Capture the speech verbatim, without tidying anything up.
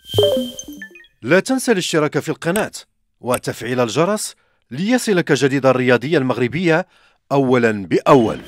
لا تنسى الاشتراك في القناة وتفعيل الجرس ليصلك جديد الرياضية المغربية أولا بأول.